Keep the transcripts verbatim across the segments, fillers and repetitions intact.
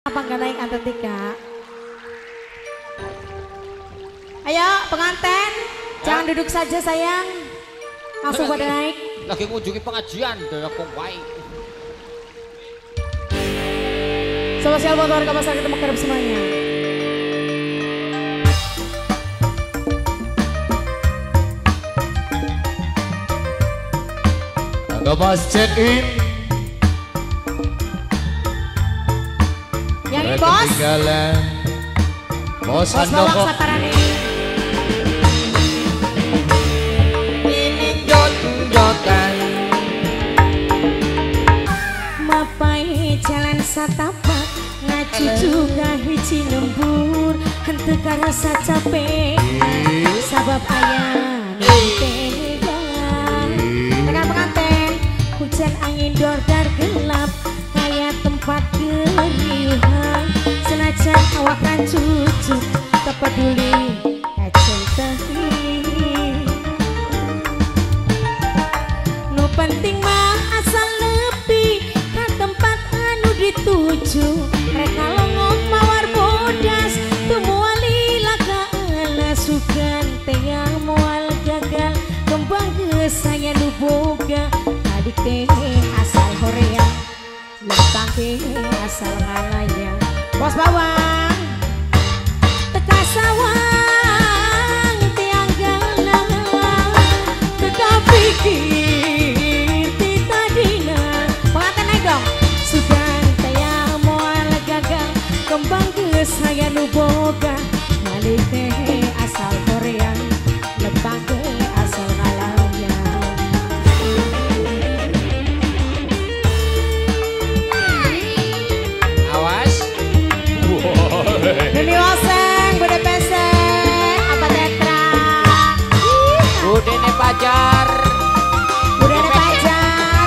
Apa nggak naik Antartika? Ayo pengantin, ya. Jangan duduk saja sayang, langsung pada naik. Lagi mengunjungi pengajian dari Kongwai. Spesial buat warga masyarakat Makarim semuanya. Agak masjid in. Yang ini bos. Bos Bos bawang saparane. Ini jot-jotan. Mapai jalan satapak ngacu juga hiji lembur henteu karasa capek sabab ayah nitegang. Dengan pengantin hujan angin dordar gelap kayak tempat keriuhan senajan awak kan cucu tak peduli kacen tehi nu penting mah asal lebih ke tempat anu dituju mereka longok mawar bodas tumuali laga ala sukan teyang mual gagal kembang ke saya nu boga adik teh asal Korea lempang ke asal ngalaya bos bawang teka sawang tiang galang teka pikir tita dina pengantin naik dong sugan tayang moal gagal kembang ke saya nu boga balik teh asal Korea lempang ke asal ngalaya. Demi Oseng, Bude Pesek, apa Tetra? Bude ne Pajar. Bude ne Pajar.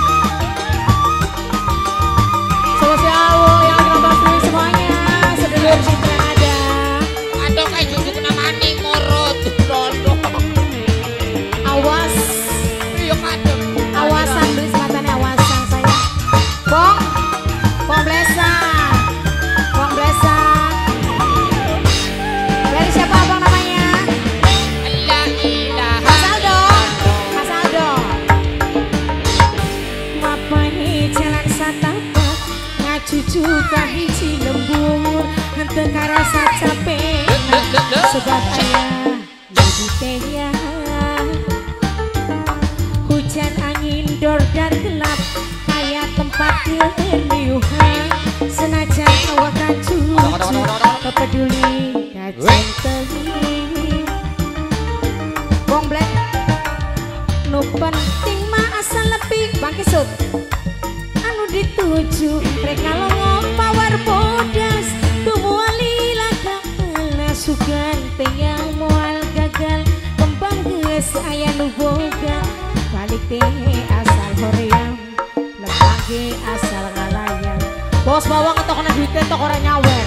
Spesial yang nonton streaming semuanya, sedulur Citra ada. Aduh kayak cucu kena maning morot. Dodo. Awas. Iya kadem. Awasan beli sematanya awasan saya. Bong, bong blesa. Bong blesa. Dari siapa abang namanya? La ilaha. Mas Aldo. Mas Aldo. Mapai jalan satapak ngacucu kahiji lembur henteu karasa capek sebab ayah jadi teya hujan angin dordar gelap kayak tempat keriuhan senajan awak kan cucu tak peduli kacen tehi bong blek nu penting mah asal lebih bang kisut anu dituju mereka longok mawar bodas tumuali laga ala sugan teyang mual gagal kembang geus aya nu boga balik teh asal hoream lempang ge asal ngalayang bos bawang atau kena duit teh tok ora nyawer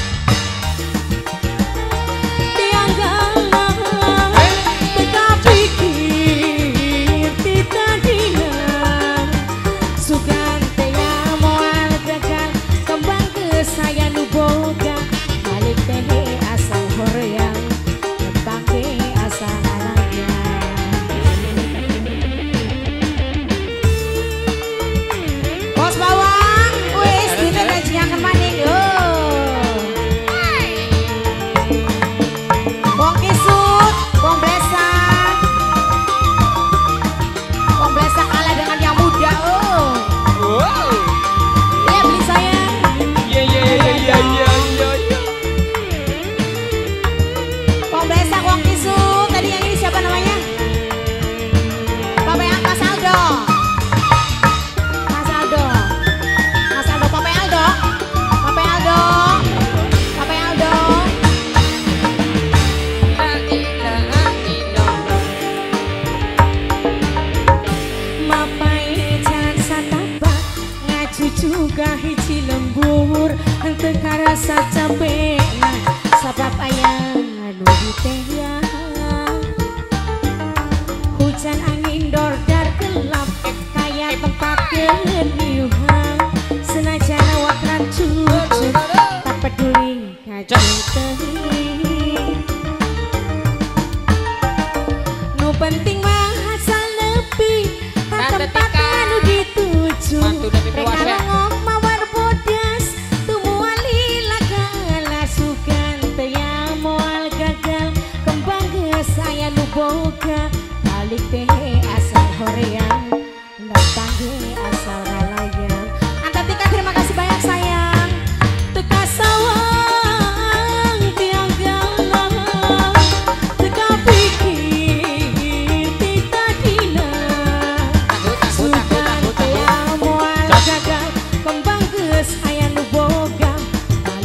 tiang galang teka pikir tita dina sugan teyang moal gagal kembang ke saya nu boga balik teh asal hoream lempang ge asal ngalayang. Bos bawang, wis dina gajian maning yo. Bong kisut, bong blesak. Bong blesak kalah dengan yang muda oh. Wow. Iya beli sayang. Iya iya iya iya iya iya. Bong blesak, bong kisut. Tadi yang ini siapa namanya? Papa yang Mas Aldo. Mas Aldo. Mas Aldo, Papa Aldo. Papa Aldo. Papa Aldo. La ilaha illallah. Mapai jalan satapak ngacu juga hiji lembur henteu karasa capek sabab ayah anu diteya hujan angin dordar gelap kayak tempat keriuhan senajan awak kan cucu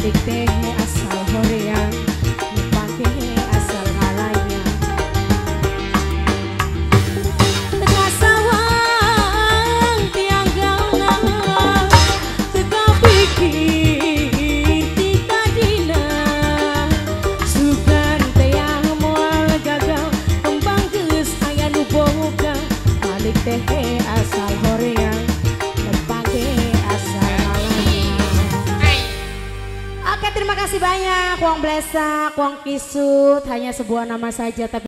balik teh asal horeang pake asal halanya teka sawang tiang gaungan teka pikir kita dina sugan teang moal gagal kembang geus aya nu boga balik teh asal horeang pake asal halanya. Oke, terima kasih banyak Wong Blesak, Wong Kisut, hanya sebuah nama saja tapi